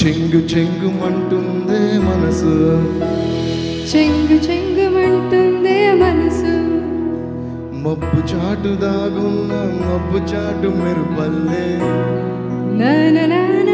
చెంగు చెంగుమంటుందే మనసు, చెంగు చెంగుమంటుందే మనసు, మబ్బు చాటు దాగున్న మబ్బు చాటు మెరుపల్లే నా నా నా నా